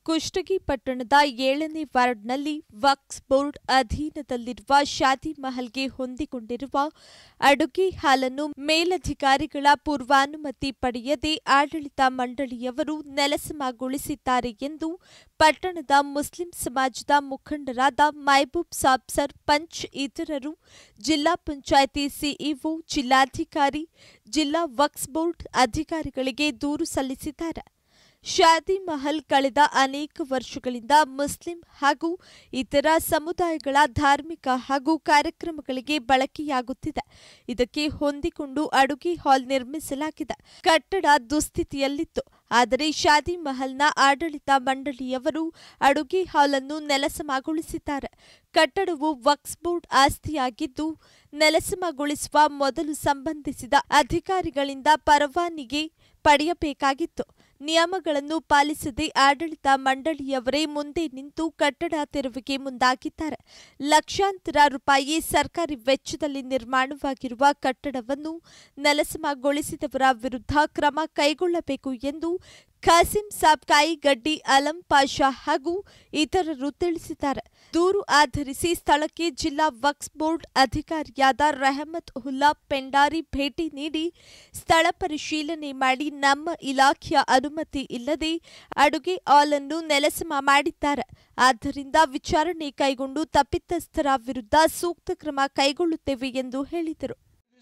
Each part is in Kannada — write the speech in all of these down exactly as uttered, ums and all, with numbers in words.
ಕುಷ್ಟಗಿ ಪಟ್ಟಣದ ಏಳನೇ ವಾರ್ಡ್ನಲ್ಲಿ ವಕ್ಫ್ ಬೋರ್ಡ್ ಅಧೀನದಲ್ಲಿರುವ ಶಾದಿ ಮಹಲ್ಗೆ ಹೊಂದಿಕೊಂಡಿರುವ ಅಡುಗೆ ಹಾಲನ್ನು ಮೇಲಧಿಕಾರಿಗಳ ಪೂರ್ವಾನುಮತಿ ಪಡೆಯದೆ ಆಡಳಿತ ಮಂಡಳಿಯವರು ನೆಲಸಮಗೊಳಿಸಿದ್ದಾರೆ ಎಂದು ಪಟ್ಟಣದ ಮುಸ್ಲಿಂ ಸಮಾಜದ ಮುಖಂಡರಾದ ಮೈಬೂಬ್ ಸಾಬ್ ಸರ್ಪಂಚ್ ಇತರರು ಜಿಲ್ಲಾ ಪಂಚಾಯಿತಿ ಸಿಇಒ, ಜಿಲ್ಲಾಧಿಕಾರಿ, ಜಿಲ್ಲಾ ವಕ್ಫ್ ಬೋರ್ಡ್ ಅಧಿಕಾರಿಗಳಿಗೆ ದೂರು ಸಲ್ಲಿಸಿದ್ದಾರೆ. ಶಾದಿ ಮಹಲ್ ಕಳೆದ ಅನೇಕ ವರ್ಷಗಳಿಂದ ಮುಸ್ಲಿಂ ಹಾಗೂ ಇತರ ಸಮುದಾಯಗಳ ಧಾರ್ಮಿಕ ಹಾಗೂ ಕಾರ್ಯಕ್ರಮಗಳಿಗೆ ಬಳಕೆಯಾಗುತ್ತಿದೆ. ಇದಕ್ಕೆ ಹೊಂದಿಕೊಂಡು ಅಡುಗೆ ಹಾಲ್ ನಿರ್ಮಿಸಲಾಗಿದೆ. ಕಟ್ಟಡ ದುಸ್ಥಿತಿಯಲ್ಲಿತ್ತು. ಆದರೆ ಶಾದಿ ಮಹಲ್ನ ಆಡಳಿತ ಮಂಡಳಿಯವರು ಅಡುಗೆ ಹಾಲನ್ನು ನೆಲಸಮಗೊಳಿಸಿದ್ದಾರೆ. ಕಟ್ಟಡವು ವಕ್ಫ್ ಬೋರ್ಡ್ ಆಸ್ತಿಯಾಗಿದ್ದು, ನೆಲಸಮಗೊಳಿಸುವ ಮೊದಲು ಸಂಬಂಧಿಸಿದ ಅಧಿಕಾರಿಗಳಿಂದ ಪರವಾನಗಿ ಪಡೆಯಬೇಕಾಗಿತ್ತು. ನಿಯಮಗಳನ್ನು ಪಾಲಿಸದೆ ಆಡಳಿತ ಮಂಡಳಿಯವರೇ ಮುಂದೆ ನಿಂತು ಕಟ್ಟಡ ತೆರವಿಗೆ ಮುಂದಾಗಿದ್ದಾರೆ. ಲಕ್ಷಾಂತರ ರೂಪಾಯಿ ಸರ್ಕಾರಿ ವೆಚ್ಚದಲ್ಲಿ ನಿರ್ಮಾಣವಾಗಿರುವ ಕಟ್ಟಡವನ್ನು ನೆಲಸಮಗೊಳಿಸಿದವರ ವಿರುದ್ಧ ಕ್ರಮ ಕೈಗೊಳ್ಳಬೇಕು ಎಂದು ಖಾಸಿಂ ಸಾಬ್ ಕಾಯಿಗಡ್ಡಿ, ಅಲಂ ಪಾಷಾ ಹಾಗೂ ಇತರರು ತಿಳಿಸಿದ್ದಾರೆ. ದೂರು ಆಧರಿಸಿ ಸ್ಥಳಕ್ಕೆ ಜಿಲ್ಲಾ ವಕ್ಫ್ ಬೋರ್ಡ್ ಅಧಿಕಾರಿಯಾದ ರೆಹಮತ್ ಉಲ್ಲಾ ಪೆಂಡಾರಿ ಭೇಟಿ ನೀಡಿ ಸ್ಥಳ ಪರಿಶೀಲನೆ ಮಾಡಿ ನಮ್ಮ ಇಲಾಖೆಯ ಅನುಮತಿ ಇಲ್ಲದೆ ಅಡುಗೆ ಹಾಲ್ ಅನ್ನು ನೆಲಸಮ ಮಾಡಿದ್ದಾರೆ. ಆದ್ದರಿಂದ ವಿಚಾರಣೆ ಕೈಗೊಂಡು ತಪ್ಪಿತಸ್ಥರ ವಿರುದ್ಧ ಸೂಕ್ತ ಕ್ರಮ ಕೈಗೊಳ್ಳುತ್ತೇವೆ ಎಂದು ಹೇಳಿದರು.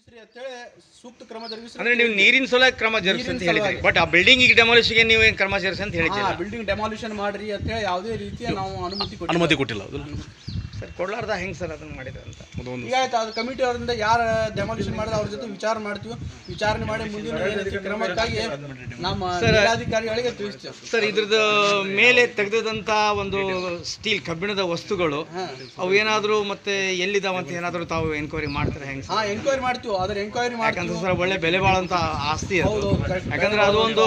ಸೂಕ್ತ ಕ್ರಮ ಜರುಗಿಸಿ ಅಂದ್ರೆ ನೀವು ನೀರಿನ ಸಲ ಕ್ರಮ ಜರುಗಿಸಿ ಅಂತ ಹೇಳಿದ್ರಿ, ಬಟ್ ಆ ಬಿಲ್ಡಿಂಗ್ ಡೆಮಾಲಿಷನ್ಗೆ ನೀವು ಏನು ಕ್ರಮ ಜರುಗಿಸಿ ಅಂತ ಹೇಳಿದ್ದೀರಾ? ಬಿಲ್ಡಿಂಗ್ ಡೆಮಾಲಿಷನ್ ಮಾಡ್ರಿ ಅಂತ ಹೇಳಿ ಯಾವುದೇ ರೀತಿಯ ನಾವು ಅನುಮತಿ ಅನುಮತಿ ಕೊಟ್ಟಿಲ್ಲ. ಸರ್ ಕೊಡ್ಲಾರ್ದ ಹೆಂಗೆ ಸರ್ ಅದನ್ನು ಮಾಡಿದ್ರೆ ಅಂತ ಈಗ ಆಯ್ತು, ಅದು ಕಮಿಟಿ ಅವರಿಂದ ಯಾರು ಡೆಮಾಲಿಷನ್ ಮಾಡಿದ್ರೆ ಅವ್ರ ಜೊತೆ ವಿಚಾರ ಮಾಡ್ತೀವಿ. ವಿಚಾರಣೆ ಮಾಡಿ ಮುಂದಿನ ಏನೈತಿ ಕ್ರಮಕ್ಕಾಗಿ ನಮ್ಮ ಜಿಲ್ಲಾಧಿಕಾರಿಗಳಿಗೆ ತಿಳಿಸ್ತೀವಿ. ಸರ್ ಇದ್ರದ್ದು ಮೇಲೆ ತೆಗೆದಂತ ಒಂದು ಸ್ಟೀಲ್ ಕಬ್ಬಿಣದ ವಸ್ತುಗಳು ಅವು ಏನಾದರೂ ಮತ್ತೆ ಎಲ್ಲಿದಾವ ಅಂತ ಏನಾದರೂ ತಾವು ಎನ್ಕ್ವೈರಿ ಮಾಡ್ತಾರೆ ಹೆಂಗೆ? ಹಾ, ಎನ್ಕ್ವೈರಿ ಮಾಡ್ತೀವಿ. ಅದ್ರ ಎನ್ಕ್ವೈರಿ ಯಾಕಂದ್ರೆ ಸರ್ ಒಳ್ಳೆ ಬೆಲೆ ಬಾಳಂತ ಆಸ್ತಿ ಅದು. ಯಾಕಂದ್ರೆ ಅದು ಒಂದು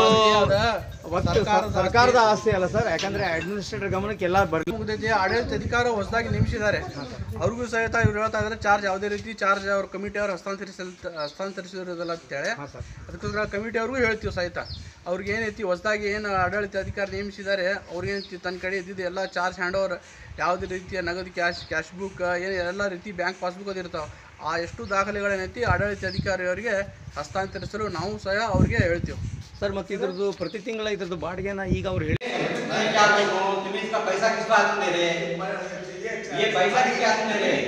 ಸರ್ಕಾರದ ಆಸ್ತಿ ಅಲ್ಲ ಸರ್, ಯಾಕಂದ್ರೆ ಅಡ್ಮಿನಿಸ್ಟ್ರೇಟರ್ ಗಮನಕ್ಕೆ ಎಲ್ಲ ಬರ್ತಿದೆ. ಆಡಳಿತ ಅಧಿಕಾರ ಹೊಸದಾಗಿ ನೇಮಿಸಿದ್ದಾರೆ. ಅವ್ರಿಗೂ ಸಹಿತ ಇವ್ರು ಹೇಳ್ತಾ ಇದ್ದಾರೆ ಚಾರ್ಜ್ ಯಾವುದೇ ರೀತಿ ಚಾರ್ಜ್ ಅವ್ರ ಕಮಿಟಿ ಅವರು ಹಸ್ತಾಂತರಿಸ ಹಸ್ತಾಂತರಿಸಿರೋದಿಲ್ಲ ಅಂತೇಳಿ. ಅದಕ್ಕೋಸ್ಕರ ಕಮಿಟಿ ಅವ್ರಿಗೂ ಹೇಳ್ತೀವಿ ಸಹಿತ ಅವ್ರಿಗೆ ಏನೈತಿ ಹೊಸದಾಗಿ ಏನು ಆಡಳಿತ ಅಧಿಕಾರಿ ನೇಮಿಸಿದ್ದಾರೆ ಅವ್ರಿಗೇನೈತಿ ತನ್ನ ಕಡೆ ಇದ್ದಿದ್ದು ಎಲ್ಲ ಚಾರ್ಜ್ ಹ್ಯಾಂಡ್ ಓವರ್, ಯಾವುದೇ ರೀತಿಯ ನಗದು ಕ್ಯಾಶ್ ಕ್ಯಾಶ್ ಬುಕ್ ಏನು ಎಲ್ಲ ರೀತಿ ಬ್ಯಾಂಕ್ ಪಾಸ್ಬುಕ್ ಅದು ಇರ್ತಾವೆ. ಆ ಎಷ್ಟು ದಾಖಲೆಗಳೇನೈತಿ ಆಡಳಿತ ಅಧಿಕಾರಿಯವರಿಗೆ ಹಸ್ತಾಂತರಿಸಲು ನಾವು ಸಹ ಅವ್ರಿಗೆ ಹೇಳ್ತೀವಿ ಸರ್. ಮತ್ತು ಇದ್ರದ್ದು ಪ್ರತಿ ತಿಂಗಳ ಇದ್ರದ್ದು ಬಾಡಿಗೆನ ಈಗ ಅವ್ರು ಹೇಳಿ पैसा किसको हाथ में दे रहे हैं? ये पैसा किसके हाथ में दे रहे हैं?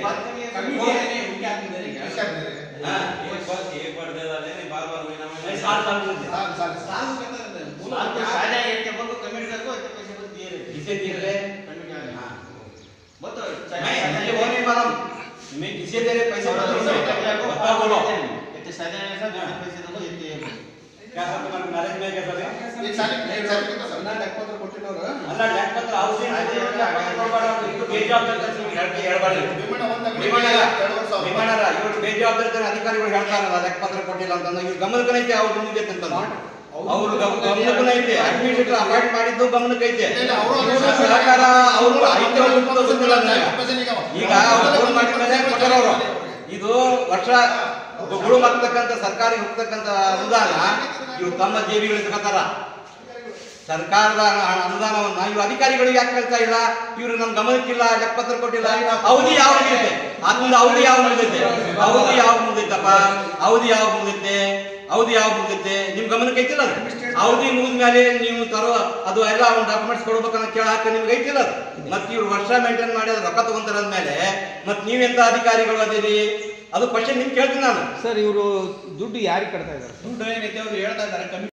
हाँ, एक बार एक बार दे डाले नहीं, बार बार महीना में साल साल साल साल साल साल तो शायद ये टेबल को कमिट कर दो, इतने पैसे तो दिए रहे, किसे दिए रहे? कमिट वाले। हाँ, बताओ। मैं ये बोल नहीं मालूम, मैं किसे दे रहे पैसे बताओ, बता बोलो। इतने शायद ऐसा जितने पैसे दो इतने क्या सब तुम्हारे नॉलेज में क्या सब है? ये सारे एक सारे कितना सब ना ಲೆಕ್ಕ ಪತ್ರ ಕೊಟ್ಟಿರೋರು ಅಲ್ಲ ಲೆಕ್ಕ ಪತ್ರ ಹೌಸಿಂಗ್ ಕೊಡಬಾರದು. ಇದು ಬೇಜವಾಬ್ದಾರಿ ಹೇಳ್ತಿ ಹೇಳ್ಬಾರ್ದು. ವಿಮಾನ ಒಂದ ವಿಮಾನರ ಇವರು ಬೇಜವಾಬ್ದಾರಿ ಅಧಿಕಾರಿಗಳು ಹೇಳ್ತಾರಲ್ಲ ಲೆಕ್ಕ ಪತ್ರ ಕೊಟ್ಟಿಲ್ಲ ಅಂತಂದ್ರೆ ಇವ್ರ ಗಮನಕ್ಕೆ ಐತೆ ಅವ್ರು ಬಂದಿದೆ ಅಂತ ಅವ್ರು ಗಮನಕ್ಕೆ ಐತೆ. ಅಡ್ಮಿನಿಸ್ಟ್ರೇಟರ್ ಅಪಾಯಿಂಟ್ ಮಾಡಿದ್ದು ಗಮನಕ್ಕೆ ಐತೆ. ಸರ್ಕಾರ ಅವರು ಐತೆ ಗೊತ್ತಿಲ್ಲ ಈಗ ಅವ್ರು ಮಾಡಿದ್ರೆ ಕೊಟ್ಟರು ಅವರು. ಇದು ವರ್ಷ ಗುಳು ಮಾಡ್ತಕ್ಕಂಥ ಸರ್ಕಾರಿ ಹೋಗ್ತಕ್ಕಂಥ ಅನುದಾನ ಇವ್ರು ತಮ್ಮ ಜೇಬಿಗಳು ತಗೋತಾರ. ಸರ್ಕಾರದ ಅನುದಾನವನ್ನ ಇವು ಅಧಿಕಾರಿಗಳು ಯಾಕೆ ಕೇಳ್ತಾ ಇಲ್ಲ? ಇವರು ನಮ್ ಗಮನಕ್ಕಿಲ್ಲ, ಲೆಕ್ಕಪತ್ರ ಕೊಟ್ಟಿಲ್ಲ. ಅವಧಿ ಯಾವ ಮುಗಿದೈತೆ? ಅದೊಂದು ಅವಧಿ ಯಾವ ಮುಗಿದೈತೆ? ಅವಧಿ ಯಾವ ಮುಗಿದೈತಪ್ಪ? ಅವಧಿ ಯಾವ ಮುಗಿದೈತೆ? ಅವಧಿ ಯಾವ ಮುಗಿದೈತೆ? ನಿಮ್ ಗಮನಕ್ಕೆ ಐತಿಲ್ಲ ಅದು. ಅವಧಿ ಮುಗಿದ ಮೇಲೆ ನೀವು ತರೋ ಅದು ಎಲ್ಲ ಒಂದು ಡಾಕ್ಯುಮೆಂಟ್ಸ್ ಕೊಡ್ಬೇಕನ್ನ ಕೇಳಾಕ ನಿಮ್ಗೆ ಐತಿಲ್ಲ ಅದು. ಮತ್ತೆ ಇವ್ರು ವರ್ಷ ಮೇಂಟೈನ್ ಮಾಡಿ ಅದು ರೊಕ್ಕ ತಗೊಂತಾರದ್ಮೇಲೆ ಮತ್ತೆ ನೀವೆಂತ ಅಧಿಕಾರಿಗಳು ಅದಿರಿ? ಅದು ಕ್ವಶನ್ ನಿಮ್ಗೆ ಕೇಳ್ತೀನಿ ನಾನು. ಸರ್ ಇವರು ದುಡ್ಡು ಯಾರಿಗೆ ಕಟ್ತಾ ಇದ್ದಾರೆ? ದುಡ್ಡು ಏನೈತೆ ಅವ್ರು ಹೇಳ್ತಾ ಇದ್ದಾರೆ ಕಮಿಟಿ